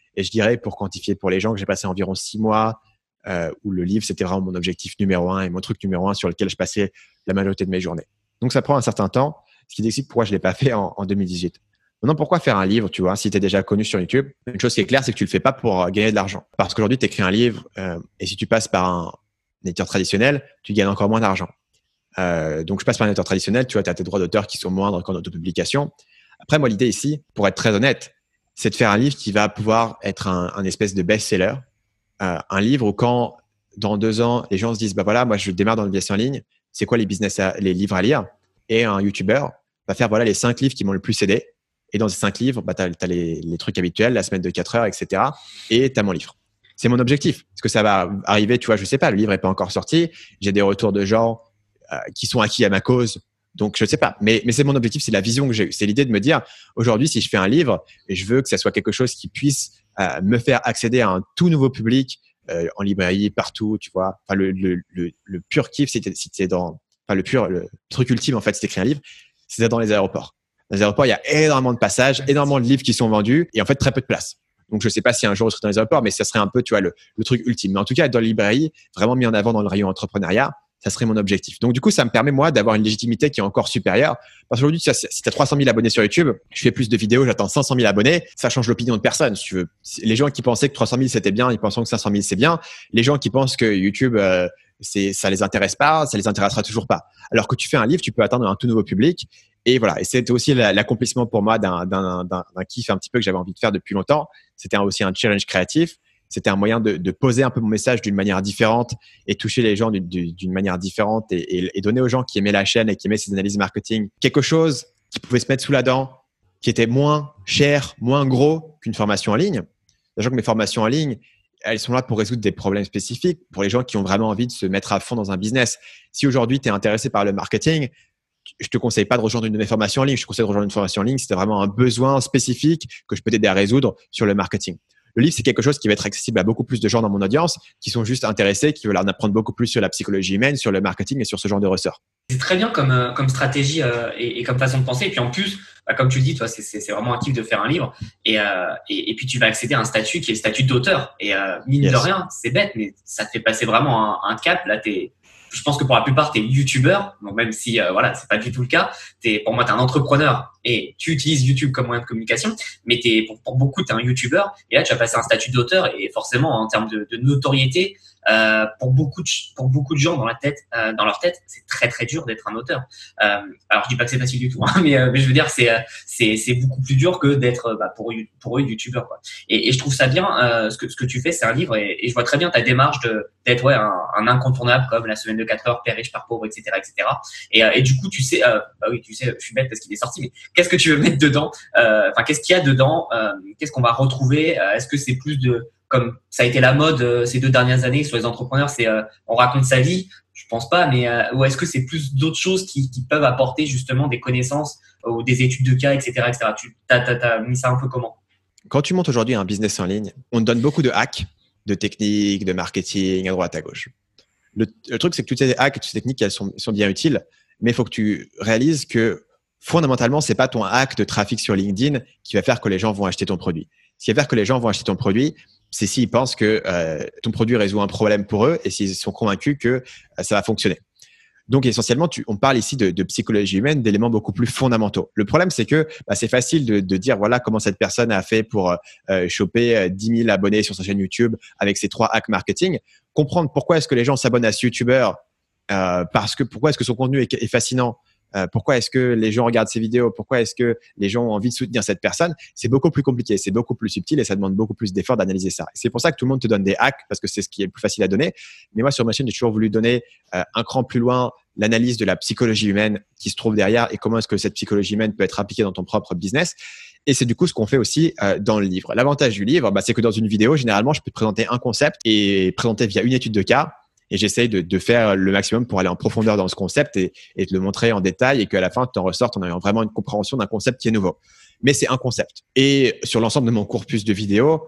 Et je dirais, pour quantifier pour les gens, que j'ai passé environ six mois euh, où le livre, c'était vraiment mon objectif numéro un et mon truc numéro un sur lequel je passais la majorité de mes journées. Donc, ça prend un certain temps, ce qui explique pourquoi je ne l'ai pas fait en, en deux mille dix-huit. Maintenant, pourquoi faire un livre, tu vois, si tu es déjà connu sur YouTube? Une chose qui est claire, c'est que tu le fais pas pour gagner de l'argent. Parce qu'aujourd'hui, tu écris un livre euh, et si tu passes par un, un éditeur traditionnel, tu gagnes encore moins d'argent. Euh, donc, je passe par un éditeur traditionnel, tu vois, tu as tes droits d'auteur qui sont moindres qu'en autopublication. Après, moi, l'idée ici, pour être très honnête, c'est de faire un livre qui va pouvoir être un, un espèce de best-seller. Euh, un livre où quand, dans deux ans, les gens se disent, bah voilà, moi, je démarre dans le business en ligne, c'est quoi les business, à, les livres à lire? Et un YouTuber va faire, voilà, les cinq livres qui m'ont le plus aidé. Et dans ces cinq livres, bah, tu as les, les trucs habituels, la semaine de quatre heures, et cetera. Et tu as mon livre. C'est mon objectif. Parce que ça va arriver, tu vois, je sais pas, le livre n'est pas encore sorti. J'ai des retours de gens euh, qui sont acquis à ma cause. Donc, je ne sais pas. Mais, mais c'est mon objectif, c'est la vision que j'ai eue. C'est l'idée de me dire, aujourd'hui, si je fais un livre, je veux que ça soit quelque chose qui puisse euh, me faire accéder à un tout nouveau public euh, en librairie, partout, tu vois. Enfin, le, le, le, le pur kiff, si tu es dans… Enfin, le pur, le truc ultime, en fait, si tu écris un livre, c'est dans les aéroports. Dans les aéroports, il y a énormément de passages, énormément de livres qui sont vendus et en fait, très peu de place. Donc, je ne sais pas si un jour je serai dans les aéroports, mais ça serait un peu, tu vois, le, le truc ultime. Mais en tout cas, être dans la librairie, vraiment mis en avant dans le rayon entrepreneuriat, ça serait mon objectif. Donc, du coup, ça me permet, moi, d'avoir une légitimité qui est encore supérieure. Parce qu'aujourd'hui, si tu as trois cent mille abonnés sur YouTube, je fais plus de vidéos, j'attends cinq cent mille abonnés, ça change l'opinion de personne, si tu veux. Les gens qui pensaient que trois cent mille, c'était bien, ils pensent que cinq cent mille, c'est bien. Les gens qui pensent que YouTube… Euh, c'est, ça les intéresse pas, ça les intéressera toujours pas. Alors que tu fais un livre, tu peux atteindre un tout nouveau public. Et voilà. Et c'était aussi l'accomplissement pour moi d'un, d'un, d'un, d'un kiff un petit peu que j'avais envie de faire depuis longtemps. C'était aussi un challenge créatif. C'était un moyen de, de poser un peu mon message d'une manière différente et toucher les gens d'une, d'une manière différente et, et, et donner aux gens qui aimaient la chaîne et qui aimaient ces analyses marketing quelque chose qui pouvait se mettre sous la dent, qui était moins cher, moins gros qu'une formation en ligne. Sachant que mes formations en ligne, elles sont là pour résoudre des problèmes spécifiques pour les gens qui ont vraiment envie de se mettre à fond dans un business. Si aujourd'hui, tu es intéressé par le marketing, je te conseille pas de rejoindre une de mes formations en ligne. Je te conseille de rejoindre une formation en ligne si tu as vraiment un besoin spécifique que je peux t'aider à résoudre sur le marketing. Le livre, c'est quelque chose qui va être accessible à beaucoup plus de gens dans mon audience qui sont juste intéressés, qui veulent en apprendre beaucoup plus sur la psychologie humaine, sur le marketing et sur ce genre de ressorts. C'est très bien comme, euh, comme stratégie euh, et, et comme façon de penser. Et puis en plus, bah, comme tu le dis, toi, c'est, c'est, c'est vraiment un kiff de faire un livre. Et, euh, et, et puis tu vas accéder à un statut qui est le statut d'auteur. Et euh, mine yes. de rien, c'est bête, mais ça te fait passer vraiment un, un cap. Là, t'es, je pense que pour la plupart, tu es youtubeur. Bon, même si euh, voilà, c'est pas du tout le cas. T'es, pour moi, tu es un entrepreneur et tu utilises YouTube comme moyen de communication. Mais t'es, pour, pour beaucoup, tu es un youtubeur. Et là, tu vas passer un statut d'auteur. Et forcément, en termes de, de notoriété, Euh, pour beaucoup de pour beaucoup de gens dans la tête euh, dans leur tête, c'est très très dur d'être un auteur. Euh, alors je dis pas que c'est facile du tout, hein, mais, euh, mais je veux dire c'est c'est c'est beaucoup plus dur que d'être bah, pour pour eux youtubeur quoi. Et, et je trouve ça bien euh, ce que ce que tu fais, c'est un livre et, et je vois très bien ta démarche de d'être ouais un, un incontournable comme la semaine de quatre heures, père riche, père pauvre, et cetera et cetera. Et, euh, et du coup tu sais euh, bah oui tu sais je suis bête parce qu'il est sorti, mais qu'est-ce que tu veux mettre dedans? Enfin euh, qu'est-ce qu'il y a dedans? euh, Qu'est-ce qu'on va retrouver? euh, Est-ce que c'est plus de comme ça a été la mode euh, ces deux dernières années sur les entrepreneurs, c'est euh, on raconte sa vie, je pense pas, mais euh, ou est-ce que c'est plus d'autres choses qui, qui peuvent apporter justement des connaissances euh, ou des études de cas, et cetera, et cetera. Tu t'as, t'as, t'as mis ça un peu comment? Quand tu montes aujourd'hui un business en ligne, on te donne beaucoup de hacks, de techniques, de marketing à droite à gauche. Le, le truc, c'est que toutes ces hacks et toutes ces techniques, elles sont, sont bien utiles, mais il faut que tu réalises que fondamentalement, c'est pas ton hack de trafic sur LinkedIn qui va faire que les gens vont acheter ton produit. Ce qui va faire que les gens vont acheter ton produit, c'est s'ils pensent que euh, ton produit résout un problème pour eux et s'ils sont convaincus que euh, ça va fonctionner. Donc, essentiellement, tu, on parle ici de, de psychologie humaine, d'éléments beaucoup plus fondamentaux. Le problème, c'est que bah, c'est facile de, de dire voilà comment cette personne a fait pour euh, choper dix mille abonnés sur sa chaîne YouTube avec ses trois hacks marketing. Comprendre pourquoi est-ce que les gens s'abonnent à ce YouTuber, euh, parce que pourquoi est-ce que son contenu est, est fascinant. Euh, pourquoi est-ce que les gens regardent ces vidéos? Pourquoi est-ce que les gens ont envie de soutenir cette personne? C'est beaucoup plus compliqué, c'est beaucoup plus subtil et ça demande beaucoup plus d'efforts d'analyser ça. C'est pour ça que tout le monde te donne des hacks parce que c'est ce qui est le plus facile à donner. Mais moi, sur ma chaîne, j'ai toujours voulu donner euh, un cran plus loin l'analyse de la psychologie humaine qui se trouve derrière et comment est-ce que cette psychologie humaine peut être appliquée dans ton propre business. Et c'est du coup ce qu'on fait aussi euh, dans le livre. L'avantage du livre, bah, c'est que dans une vidéo, généralement, je peux te présenter un concept et présenter via une étude de cas. Et j'essaye de, de faire le maximum pour aller en profondeur dans ce concept et, et te le montrer en détail et qu'à la fin, tu en ressortes en ayant vraiment une compréhension d'un concept qui est nouveau. Mais c'est un concept. Et sur l'ensemble de mon corpus de vidéos,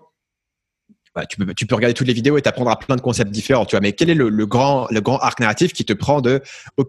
bah, tu, peux, tu peux regarder toutes les vidéos et t'apprendras plein de concepts différents. Tu vois, mais quel est le, le, grand, le grand arc narratif qui te prend de « Ok,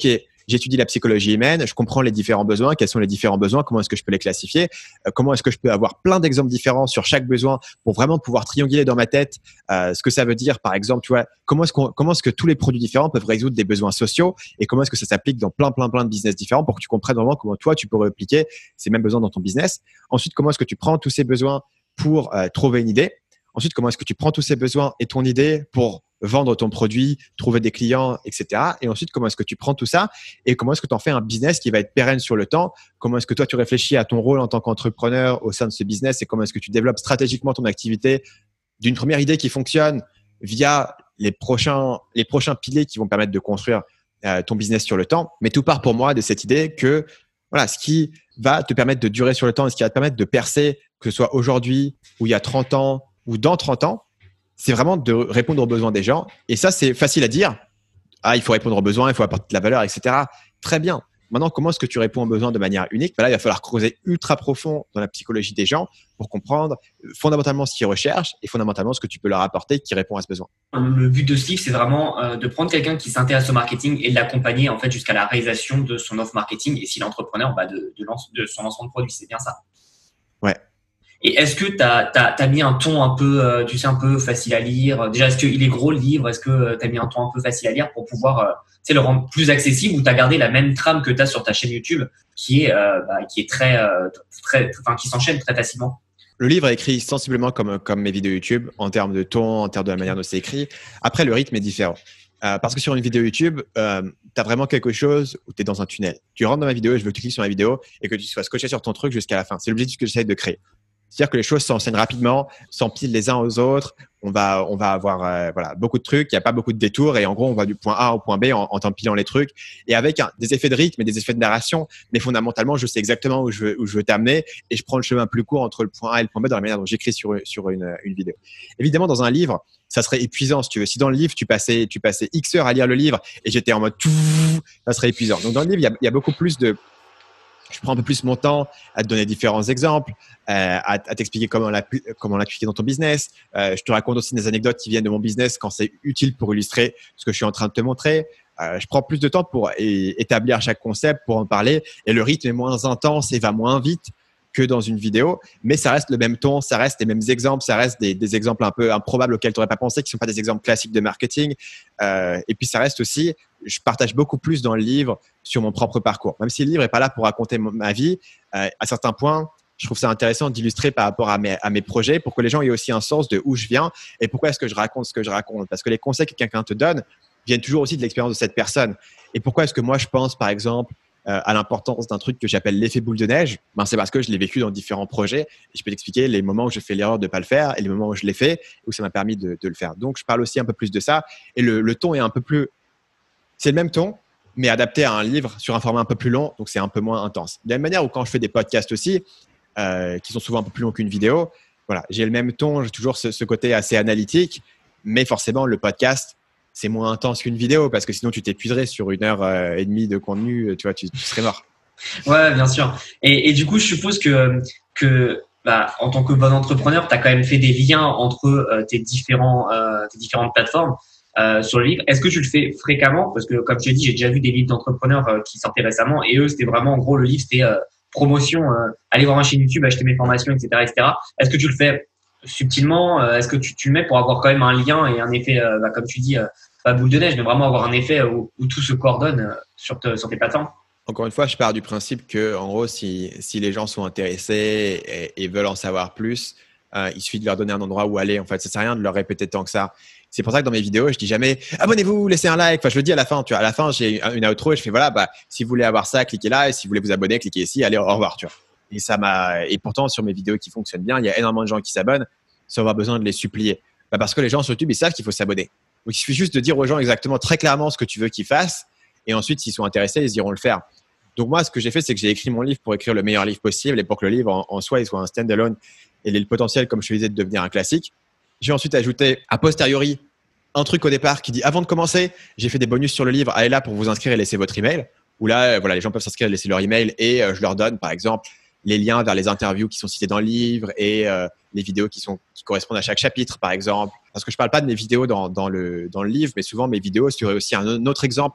j'étudie la psychologie humaine, je comprends les différents besoins, quels sont les différents besoins, comment est-ce que je peux les classifier, euh, comment est-ce que je peux avoir plein d'exemples différents sur chaque besoin pour vraiment pouvoir trianguler dans ma tête euh, ce que ça veut dire. Par exemple, tu vois, comment est-ce qu'on, comment est-ce que tous les produits différents peuvent résoudre des besoins sociaux et comment est-ce que ça s'applique dans plein, plein, plein de business différents pour que tu comprennes vraiment comment toi, tu peux répliquer ces mêmes besoins dans ton business. Ensuite, comment est-ce que tu prends tous ces besoins pour euh, trouver une idée. Ensuite, comment est-ce que tu prends tous ces besoins et ton idée pour vendre ton produit, trouver des clients, et cetera. Et ensuite, comment est-ce que tu prends tout ça et comment est-ce que tu en fais un business qui va être pérenne sur le temps? Comment est-ce que toi, tu réfléchis à ton rôle en tant qu'entrepreneur au sein de ce business et comment est-ce que tu développes stratégiquement ton activité d'une première idée qui fonctionne via les prochains, les prochains piliers qui vont permettre de construire euh, ton business sur le temps. Mais tout part pour moi de cette idée que voilà, ce qui va te permettre de durer sur le temps et ce qui va te permettre de percer, que ce soit aujourd'hui ou il y a trente ans ou dans trente ans, c'est vraiment de répondre aux besoins des gens. Et ça, c'est facile à dire. Ah, il faut répondre aux besoins, il faut apporter de la valeur, et cetera. Très bien. Maintenant, comment est-ce que tu réponds aux besoins de manière unique? Ben là, il va falloir creuser ultra profond dans la psychologie des gens pour comprendre fondamentalement ce qu'ils recherchent et fondamentalement ce que tu peux leur apporter qui répond à ce besoin. Le but de ce livre, c'est vraiment euh, de prendre quelqu'un qui s'intéresse au marketing et de l'accompagner en fait jusqu'à la réalisation de son offre marketing. Et si l'entrepreneur, bah, de, de, lance, de son lancement de produit, c'est bien ça. Ouais. Et est-ce que tu as mis un ton un peu, euh, tu sais, un peu facile à lire? Déjà, est-ce qu'il est gros le livre? Est-ce que tu as mis un ton un peu facile à lire pour pouvoir euh, tu sais, le rendre plus accessible ou tu as gardé la même trame que tu as sur ta chaîne YouTube qui est, euh, bah, qui est très, euh, très, enfin, qui s'enchaîne très facilement? Le livre est écrit sensiblement comme, comme mes vidéos YouTube en termes de ton, en termes de la manière dont c'est écrit. Après, le rythme est différent. Euh, parce que sur une vidéo YouTube, euh, tu as vraiment quelque chose où tu es dans un tunnel. Tu rentres dans ma vidéo et je veux que tu cliques sur ma vidéo et que tu sois scotché sur ton truc jusqu'à la fin. C'est l'objectif que j'essaie de créer. C'est-à-dire que les choses s'enseignent rapidement, s'empilent les uns aux autres. On va, on va avoir euh, voilà, beaucoup de trucs, il n'y a pas beaucoup de détours et en gros, on va du point A au point B en, en empilant les trucs et avec un, des effets de rythme et des effets de narration. Mais fondamentalement, je sais exactement où je veux, où je veux t'amener et je prends le chemin plus court entre le point A et le point B dans la manière dont j'écris sur, sur une, une vidéo. Évidemment, dans un livre, ça serait épuisant si tu veux. Si dans le livre, tu passais, tu passais X heures à lire le livre et j'étais en mode tout, ça serait épuisant. Donc, dans le livre, il y a, il y a beaucoup plus de… Je prends un peu plus mon temps à te donner différents exemples, euh, à, à t'expliquer comment l'appliquer comment l'appliquer dans ton business. Euh, je te raconte aussi des anecdotes qui viennent de mon business quand c'est utile pour illustrer ce que je suis en train de te montrer. Euh, je prends plus de temps pour é- établir chaque concept, pour en parler. Et le rythme est moins intense et va moins vite que dans une vidéo. Mais ça reste le même ton, ça reste les mêmes exemples, ça reste des, des exemples un peu improbables auxquels tu n'aurais pas pensé, qui ne sont pas des exemples classiques de marketing. Euh, et puis, ça reste aussi… Je partage beaucoup plus dans le livre sur mon propre parcours. Même si le livre n'est pas là pour raconter ma vie, euh, à certains points, je trouve ça intéressant d'illustrer par rapport à mes, à mes projets pour que les gens aient aussi un sens de où je viens et pourquoi est-ce que je raconte ce que je raconte. Parce que les conseils que quelqu'un te donne viennent toujours aussi de l'expérience de cette personne. Et pourquoi est-ce que moi, je pense, par exemple, euh, à l'importance d'un truc que j'appelle l'effet boule de neige? Ben, c'est parce que je l'ai vécu dans différents projets et je peux t'expliquer les moments où j'ai fait l'erreur de ne pas le faire et les moments où je l'ai fait et où ça m'a permis de, de le faire. Donc, je parle aussi un peu plus de ça et le, le ton est un peu plus… C'est le même ton, mais adapté à un livre sur un format un peu plus long, donc c'est un peu moins intense. De la même manière où quand je fais des podcasts aussi, euh, qui sont souvent un peu plus longs qu'une vidéo, voilà, j'ai le même ton, j'ai toujours ce, ce côté assez analytique, mais forcément, le podcast, c'est moins intense qu'une vidéo parce que sinon, tu t'épuiserais sur une heure euh, et demie de contenu, tu vois, tu, tu serais mort. Ouais, bien sûr. Et, et du coup, je suppose que, que bah, en tant que bon entrepreneur, tu as quand même fait des liens entre euh, tes, différents, euh, tes différentes plateformes. Euh, sur le livre. Est-ce que tu le fais fréquemment? Parce que comme tu as dit, j'ai déjà vu des livres d'entrepreneurs euh, qui sortaient récemment et eux, c'était vraiment, en gros, le livre, c'était euh, promotion, euh, aller voir ma chaîne YouTube, acheter mes formations, et cetera, et cetera. Est-ce que tu le fais subtilement? euh, Est-ce que tu, tu le mets pour avoir quand même un lien et un effet, euh, bah, comme tu dis, euh, pas boule de neige, mais vraiment avoir un effet où, où tout se coordonne euh, sur, te, sur tes plateformes? Encore une fois, je pars du principe que, en gros, si, si les gens sont intéressés et, et veulent en savoir plus, euh, il suffit de leur donner un endroit où aller. En fait, ça sert à rien de leur répéter tant que ça. C'est pour ça que dans mes vidéos, je dis jamais abonnez-vous, laissez un like. Enfin, je le dis à la fin. Tu vois, à la fin, j'ai une outro et je fais voilà, bah, si vous voulez avoir ça, cliquez là. Et si vous voulez vous abonner, cliquez ici. Allez, au revoir. Tu vois. Et ça m'a. Et pourtant, sur mes vidéos qui fonctionnent bien, il y a énormément de gens qui s'abonnent sans avoir besoin de les supplier. Bah, parce que les gens sur YouTube, ils savent qu'il faut s'abonner. Donc, il suffit juste de dire aux gens exactement très clairement ce que tu veux qu'ils fassent. Et ensuite, s'ils sont intéressés, ils iront le faire. Donc, moi, ce que j'ai fait, c'est que j'ai écrit mon livre pour écrire le meilleur livre possible et pour que le livre en, en soi, il soit un stand-alone et il ait le potentiel, comme je te disais, de devenir un classique. J'ai ensuite ajouté a posteriori un truc au départ qui dit avant de commencer, j'ai fait des bonus sur le livre. Allez là pour vous inscrire et laisser votre email. Où là, voilà, les gens peuvent s'inscrire et laisser leur email et euh, je leur donne, par exemple, les liens vers les interviews qui sont citées dans le livre et euh, les vidéos qui sont qui correspondent à chaque chapitre, par exemple. Parce que je parle pas de mes vidéos dans, dans le dans le livre, mais souvent mes vidéos seraient aussi un autre exemple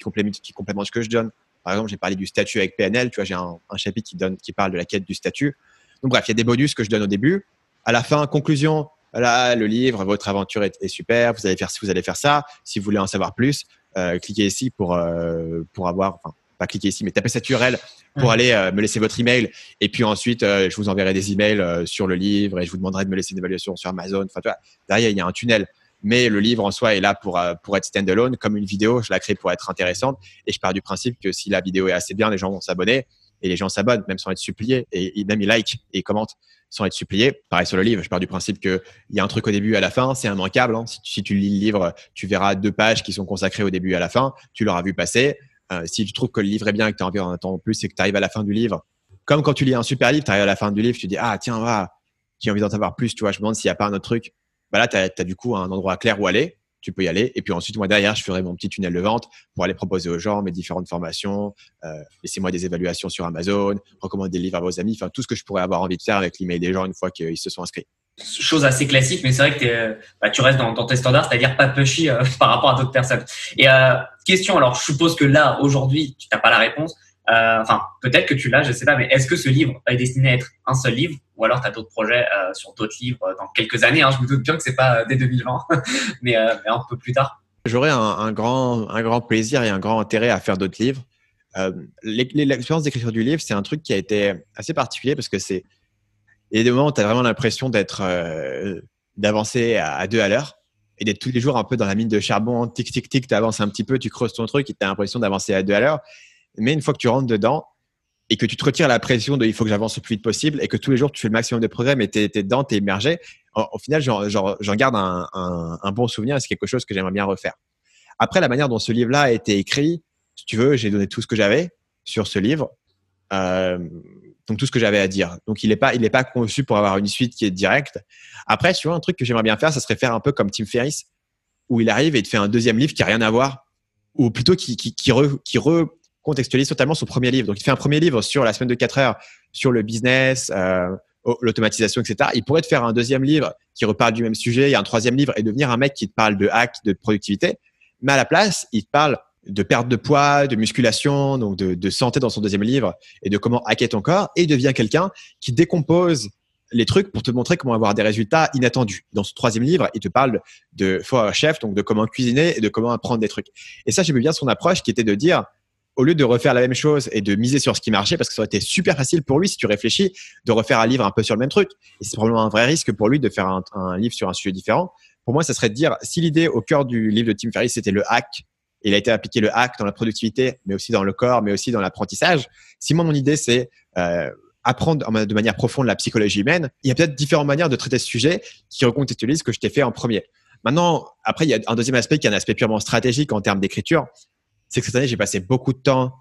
qui complémentent, qui complémentent ce que je donne. Par exemple, j'ai parlé du statut avec P N L. Tu vois, j'ai un, un chapitre qui donne, qui parle de la quête du statut. Donc bref, il y a des bonus que je donne au début. À la fin, conclusion. Voilà, le livre, votre aventure est, est super. Vous allez faire, vous allez faire ça. Si vous voulez en savoir plus, euh, cliquez ici pour euh, pour avoir, enfin pas cliquez ici, mais tapez cette U R L pour ouais. aller euh, me laisser votre email. Et puis ensuite, euh, je vous enverrai des emails euh, sur le livre et je vous demanderai de me laisser une évaluation sur Amazon. Enfin, tu vois, derrière il y a un tunnel. Mais le livre en soi est là pour euh, pour être standalone, comme une vidéo. Je la crée pour être intéressante et je pars du principe que si la vidéo est assez bien, les gens vont s'abonner et les gens s'abonnent même sans être suppliés et, et même ils like et ils commentent sans être suppliés. Pareil sur le livre, je pars du principe que il y a un truc au début et à la fin, c'est immanquable. Hein. Si, tu, si tu lis le livre, tu verras deux pages qui sont consacrées au début et à la fin. Tu l'auras vu passer. Euh, si tu trouves que le livre est bien et que tu as envie d'en attendre plus, c'est que tu arrives à la fin du livre. Comme quand tu lis un super livre, tu arrives à la fin du livre, tu dis ah tiens va, j'ai envie d'en savoir plus. Tu vois, je me demande s'il n'y a pas un autre truc. Bah là, tu as du coup un endroit clair où aller. Tu peux y aller. Et puis ensuite, moi, derrière, je ferai mon petit tunnel de vente pour aller proposer aux gens mes différentes formations. Euh, laissez-moi des évaluations sur Amazon, recommander des livres à vos amis. Enfin, tout ce que je pourrais avoir envie de faire avec l'email des gens une fois qu'ils se sont inscrits. Chose assez classique, mais c'est vrai que t'es, bah, tu restes dans, dans tes standards, c'est-à-dire pas pushy euh, par rapport à d'autres personnes. Et euh, question, alors je suppose que là, aujourd'hui, tu n'as pas la réponse. Euh, enfin, peut-être que tu l'as, je sais pas, mais est-ce que ce livre est destiné à être un seul livre ou alors tu as d'autres projets euh, sur d'autres livres dans quelques années, hein, je me doute bien que c'est pas dès deux mille vingt, mais, euh, mais un peu plus tard. J'aurais un, un, grand, un grand plaisir et un grand intérêt à faire d'autres livres. Euh, l'expérience d'écriture du livre, c'est un truc qui a été assez particulier parce que c'est… Il y a des moments où tu as vraiment l'impression d'être, euh, d'avancer à, à deux à l'heure et d'être tous les jours un peu dans la mine de charbon, tic, tic, tic, tu avances un petit peu, tu creuses ton truc et tu as l'impression d'avancer à deux à l'heure. Mais une fois que tu rentres dedans et que tu te retires la pression de il faut que j'avance le plus vite possible et que tous les jours tu fais le maximum de progrès, mais tu es dedans, tu es immergé, au, au final, j'en, j'en, j'en garde un, un, un bon souvenir et c'est quelque chose que j'aimerais bien refaire. Après, la manière dont ce livre-là a été écrit, si tu veux, j'ai donné tout ce que j'avais sur ce livre. Euh, donc, tout ce que j'avais à dire. Donc, il n'est pas, il n'est pas conçu pour avoir une suite qui est directe. Après, tu vois, un truc que j'aimerais bien faire, ça serait faire un peu comme Tim Ferriss, où il arrive et il te fait un deuxième livre qui n'a rien à voir, ou plutôt qui, qui, qui, re, qui recontextualise totalement son premier livre. Donc, il fait un premier livre sur la semaine de quatre heures, sur le business, euh, l'automatisation, et cetera. Il pourrait te faire un deuxième livre qui reparle du même sujet, et un troisième livre et devenir un mec qui te parle de hack, de productivité. Mais à la place, il te parle de perte de poids, de musculation, donc de, de santé dans son deuxième livre et de comment hacker ton corps, et il devient quelqu'un qui décompose les trucs pour te montrer comment avoir des résultats inattendus. Dans ce troisième livre, il te parle de Power Chef, donc de comment cuisiner et de comment apprendre des trucs. Et ça, j'aimais bien son approche qui était de dire, au lieu de refaire la même chose et de miser sur ce qui marchait, parce que ça aurait été super facile pour lui, si tu réfléchis, de refaire un livre un peu sur le même truc. Et c'est probablement un vrai risque pour lui de faire un, un livre sur un sujet différent. Pour moi, ça serait de dire, si l'idée au cœur du livre de Tim Ferriss, c'était le hack, il a été appliqué le hack dans la productivité, mais aussi dans le corps, mais aussi dans l'apprentissage. Si moi, mon idée, c'est euh, apprendre de manière profonde la psychologie humaine, il y a peut-être différentes manières de traiter ce sujet qui recontextualisent ce que je t'ai fait en premier. Maintenant, après, il y a un deuxième aspect qui est un aspect purement stratégique en termes d'écriture. C'est que cette année, j'ai passé beaucoup de temps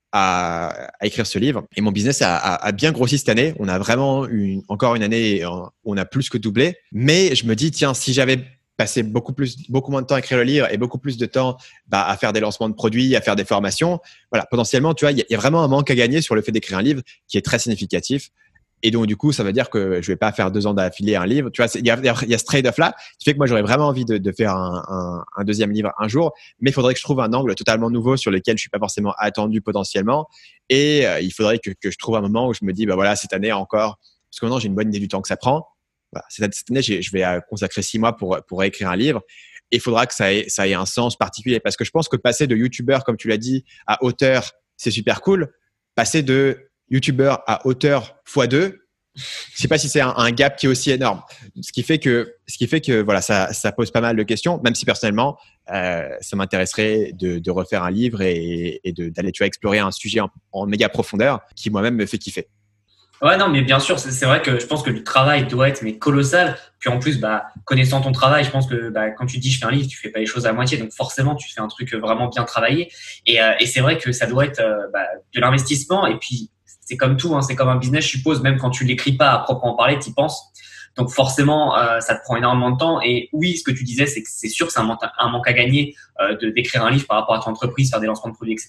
à, à écrire ce livre et mon business a, a, a bien grossi cette année. On a vraiment une, encore une année où on a plus que doublé. Mais je me dis, tiens, si j'avais passer beaucoup plus, beaucoup moins de temps à écrire le livre et beaucoup plus de temps bah, à faire des lancements de produits, à faire des formations. Voilà, potentiellement, tu vois, il y, y a vraiment un manque à gagner sur le fait d'écrire un livre qui est très significatif. Et donc, du coup, ça veut dire que je vais pas faire deux ans d'affilée un livre. Tu vois, il y a, y a ce trade-off-là qui fait que moi, j'aurais vraiment envie de, de faire un, un, un deuxième livre un jour, mais il faudrait que je trouve un angle totalement nouveau sur lequel je suis pas forcément attendu potentiellement. Et euh, il faudrait que, que je trouve un moment où je me dis, bah voilà, cette année encore, parce que maintenant, j'ai une bonne idée du temps que ça prend. Voilà, cette année, je vais consacrer six mois pour, pour écrire un livre. Et il faudra que ça ait, ça ait un sens particulier. Parce que je pense que passer de youtubeur, comme tu l'as dit, à auteur, c'est super cool. Passer de youtubeur à auteur fois deux, je sais pas si c'est un, un gap qui est aussi énorme. Ce qui fait que, ce qui fait que voilà, ça, ça pose pas mal de questions. Même si personnellement, euh, ça m'intéresserait de, de refaire un livre et, et de, d'aller, tu vois, explorer un sujet en, en méga profondeur qui moi-même me fait kiffer. Ouais, non, mais bien sûr, c'est, c'est vrai que je pense que le travail doit être mais colossal. Puis en plus, bah, connaissant ton travail, je pense que bah, quand tu dis je fais un livre, tu fais pas les choses à moitié. Donc forcément, tu fais un truc vraiment bien travaillé. Et, euh, et c'est vrai que ça doit être euh, bah, de l'investissement. Et puis c'est comme tout, hein, c'est comme un business, je suppose. Même quand tu l'écris pas à proprement parler, tu y penses. Donc forcément, euh, ça te prend énormément de temps. Et oui, ce que tu disais, c'est que c'est sûr que c'est un manque, un manque à gagner euh, de d'écrire un livre par rapport à ton entreprise, faire des lancements de produits, et cetera.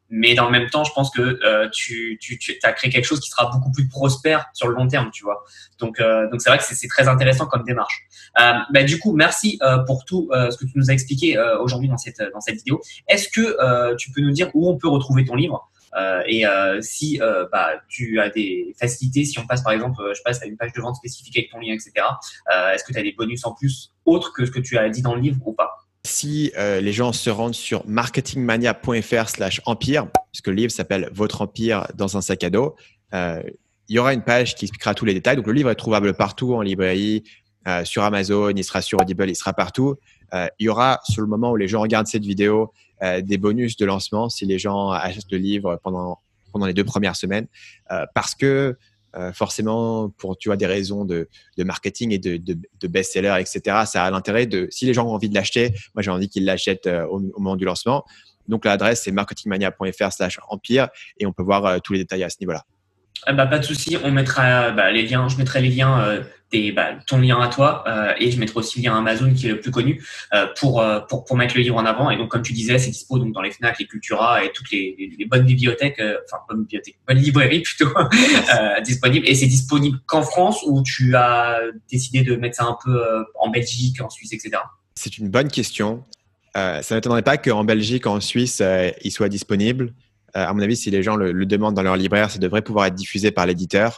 mais dans le même temps, je pense que euh, tu, tu, tu as créé quelque chose qui sera beaucoup plus prospère sur le long terme, tu vois. Donc, euh, donc c'est vrai que c'est, c'est très intéressant comme démarche. Euh, bah, du coup, merci euh, pour tout euh, ce que tu nous as expliqué euh, aujourd'hui dans cette dans cette vidéo. Est-ce que euh, tu peux nous dire où on peut retrouver ton livre euh, et euh, si euh, bah, tu as des facilités, si on passe par exemple, euh, je passe à une page de vente spécifique avec ton lien, et cetera. Euh, est-ce que tu as des bonus en plus autres que ce que tu as dit dans le livre ou pas? Si euh, les gens se rendent sur marketingmania.fr slash empire, puisque le livre s'appelle Votre empire dans un sac à dos, euh, il y aura une page qui expliquera tous les détails. Donc, le livre est trouvable partout en librairie, euh, sur Amazon, il sera sur Audible, il sera partout. Euh, il y aura, sur le moment où les gens regardent cette vidéo, euh, des bonus de lancement si les gens achètent le livre pendant, pendant les deux premières semaines. Euh, parce que Euh, forcément, pour tu vois des raisons de, de marketing et de, de, de best-seller, et cetera. Ça a l'intérêt de, si les gens ont envie de l'acheter, moi j'ai envie qu'ils l'achètent euh, au, au moment du lancement. Donc l'adresse c'est marketingmania.fr slash empire et on peut voir euh, tous les détails à ce niveau-là. Ah bah, pas de souci, on mettra bah, les liens, je mettrai les liens, euh, des, bah, ton lien à toi euh, et je mettrai aussi le lien Amazon qui est le plus connu euh, pour, euh, pour pour mettre le livre en avant. Et donc comme tu disais, c'est dispo donc dans les Fnac, les Cultura et toutes les, les, les bonnes bibliothèques, euh, enfin bonnes bibliothèques, bonnes librairies plutôt euh, disponibles. Et c'est disponible qu'en France ou tu as décidé de mettre ça un peu euh, en Belgique, en Suisse, et cetera. C'est une bonne question. Euh, ça ne m'étonnerait pas qu'en Belgique, en Suisse, euh, il soit disponible. Euh, à mon avis, si les gens le, le demandent dans leur libraire, ça devrait pouvoir être diffusé par l'éditeur.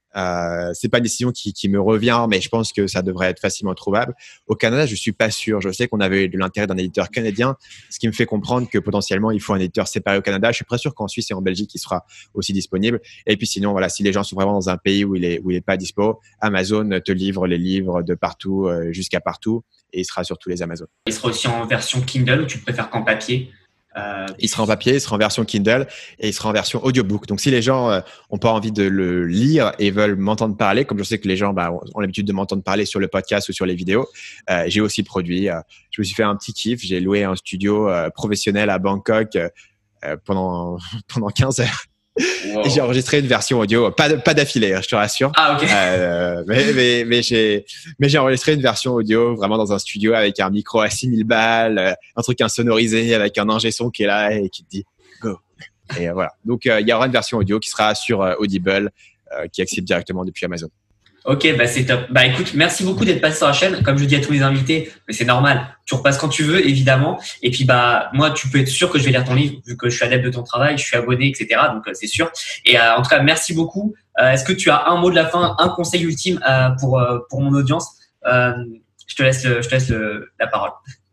Euh, c'est pas une décision qui, qui me revient, mais je pense que ça devrait être facilement trouvable. Au Canada, je suis pas sûr. Je sais qu'on avait de l'intérêt d'un éditeur canadien, ce qui me fait comprendre que potentiellement il faut un éditeur séparé au Canada. Je suis très sûr qu'en Suisse et en Belgique, il sera aussi disponible. Et puis sinon, voilà, si les gens sont vraiment dans un pays où il est où il est pas dispo, Amazon te livre les livres de partout euh, jusqu'à partout, et il sera sur tous les Amazon. Il sera aussi en version Kindle ou tu préfères qu'en papier? Euh, il sera en papier, il sera en version Kindle et il sera en version audiobook. Donc, si les gens euh, ont pas envie de le lire et veulent m'entendre parler, comme je sais que les gens bah, ont l'habitude de m'entendre parler sur le podcast ou sur les vidéos, euh, j'ai aussi produit. Euh, je me suis fait un petit kiff. J'ai loué un studio euh, professionnel à Bangkok euh, pendant pendant quinze heures. Wow. Et j'ai enregistré une version audio, pas, de, pas d'affilée, je te rassure. Ah, ok. Euh, mais, mais, mais, j'ai, mais j'ai enregistré une version audio vraiment dans un studio avec un micro à six mille balles, un truc insonorisé avec un ingé son qui est là et qui te dit go. Et euh, voilà. Donc, euh, il y aura une version audio qui sera sur euh, Audible, euh, qui est accessible directement depuis Amazon. Ok, bah c'est top. Bah écoute, merci beaucoup d'être passé sur la chaîne. Comme je dis à tous les invités, mais c'est normal. Tu repasses quand tu veux, évidemment. Et puis bah moi, tu peux être sûr que je vais lire ton livre vu que je suis adepte de ton travail, je suis abonné, et cetera. Donc euh, c'est sûr. Et euh, en tout cas, merci beaucoup. Euh, est-ce que tu as un mot de la fin, un conseil ultime euh, pour euh, pour mon audience? euh, Je te laisse, le, je te laisse le, la parole.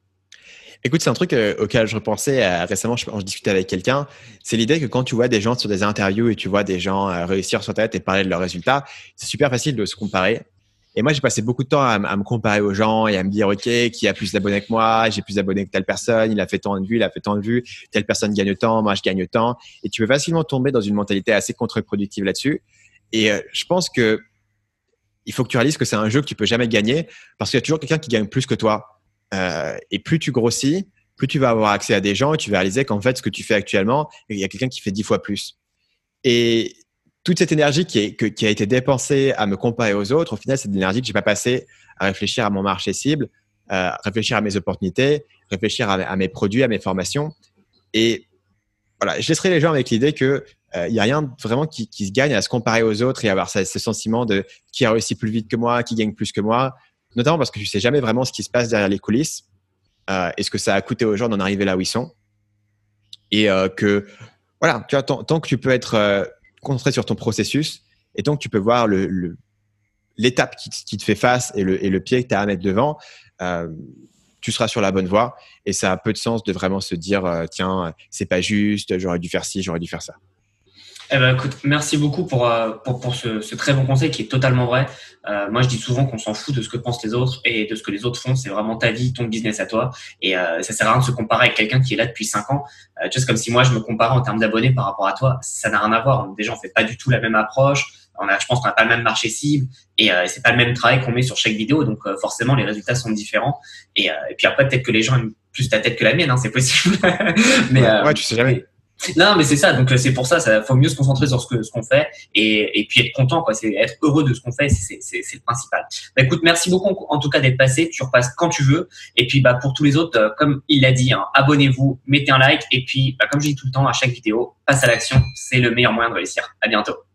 Écoute, c'est un truc euh, auquel je repensais euh, récemment, je, je discutais avec quelqu'un. C'est l'idée que quand tu vois des gens sur des interviews et tu vois des gens euh, réussir sur Internet et parler de leurs résultats, c'est super facile de se comparer. Et moi, j'ai passé beaucoup de temps à, à me comparer aux gens et à me dire, OK, qui a plus d'abonnés que moi? J'ai plus d'abonnés que telle personne. Il a fait tant de vues, il a fait tant de vues. Telle personne gagne tant, moi, je gagne tant. Et tu peux facilement tomber dans une mentalité assez contre-productive là-dessus. Et euh, je pense que il faut que tu réalises que c'est un jeu que tu peux jamais gagner parce qu'il y a toujours quelqu'un qui gagne plus que toi. Euh, et plus tu grossis, plus tu vas avoir accès à des gens et tu vas réaliser qu'en fait, ce que tu fais actuellement, il y a quelqu'un qui fait dix fois plus. Et toute cette énergie qui, est, que, qui a été dépensée à me comparer aux autres, au final, c'est de l'énergie que j'ai pas passée à réfléchir à mon marché cible, euh, réfléchir à mes opportunités, réfléchir à, à mes produits, à mes formations. Et voilà, je laisserai les gens avec l'idée que il euh, y a rien vraiment qui, qui se gagne à se comparer aux autres et avoir ce, ce sentiment de qui a réussi plus vite que moi, qui gagne plus que moi. Notamment parce que tu sais jamais vraiment ce qui se passe derrière les coulisses euh, et ce que ça a coûté aux gens d'en arriver là où ils sont. Et euh, que, voilà, tu vois, tant, tant que tu peux être euh, concentré sur ton processus et tant que tu peux voir le, le, l'étape qui, qui te fait face et le, et le pied que tu as à mettre devant, euh, tu seras sur la bonne voie. Et ça a peu de sens de vraiment se dire, euh, tiens, c'est pas juste, j'aurais dû faire ci, j'aurais dû faire ça. Eh ben, écoute, merci beaucoup pour, pour, pour ce, ce très bon conseil qui est totalement vrai. Euh, moi, je dis souvent qu'on s'en fout de ce que pensent les autres et de ce que les autres font. C'est vraiment ta vie, ton business à toi. Et euh, ça sert à rien de se comparer avec quelqu'un qui est là depuis cinq ans. Euh, tu vois, c'est comme si moi, je me comparais en termes d'abonnés par rapport à toi. Ça n'a rien à voir. Déjà, on fait pas du tout la même approche. On a, je pense qu'on n'a pas le même marché cible et euh, c'est pas le même travail qu'on met sur chaque vidéo. Donc, euh, forcément, les résultats sont différents. Et, euh, et puis après, peut-être que les gens aiment plus ta tête que la mienne. Hein, c'est possible. Mais, ouais, euh, ouais, tu sais jamais. Non, mais c'est ça. Donc c'est pour ça, ça faut mieux se concentrer sur ce que ce qu'on fait et, et puis être content, quoi. C'est être heureux de ce qu'on fait, c'est c'est c'est le principal. Bah, écoute, merci beaucoup en tout cas d'être passé. Tu repasses quand tu veux. Et puis bah pour tous les autres, euh, comme il l'a dit, hein, abonnez-vous, mettez un like et puis bah, comme je dis tout le temps à chaque vidéo, passe à l'action. C'est le meilleur moyen de réussir. À bientôt.